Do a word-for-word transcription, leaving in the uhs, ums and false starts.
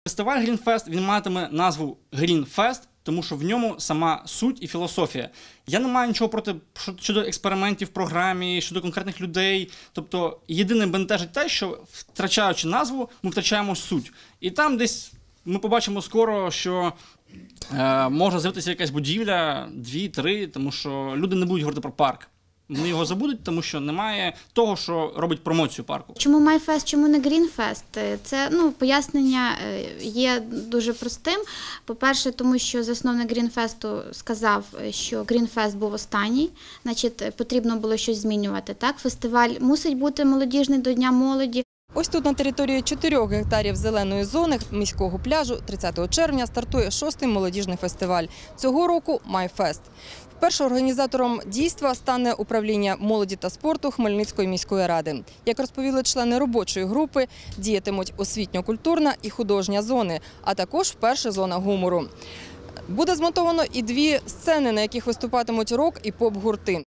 Фестиваль Greenfest, він матиме назву Greenfest, тому що в ньому сама суть і філософія. Я не маю нічого проти щодо експериментів в програмі, щодо конкретних людей. Тобто, єдине бентежить те, що втрачаючи назву, ми втрачаємо суть. І там десь ми побачимо скоро, що е, може з'явитися якась будівля, дві-три, тому що люди не будуть говорити про парк. Вони його забудуть, тому що немає того, що робить промоцію парку. Чому MyFest, чому не Greenfest? Це, ну, пояснення є дуже простим. По-перше, тому що засновник Greenfest сказав, що Greenfest був останній, значить, потрібно було щось змінювати. Так? Фестиваль мусить бути молодіжний до Дня молоді. Ось тут на території чотирьох гектарів зеленої зони міського пляжу тридцятого червня стартує шостий молодіжний фестиваль. Цього року MyFest. Вперше організатором дійства стане управління молоді та спорту Хмельницької міської ради. Як розповіли члени робочої групи, діятимуть освітньо-культурна і художня зони, а також вперше зона гумору. Буде змонтовано і дві сцени, на яких виступатимуть рок і поп-гурти.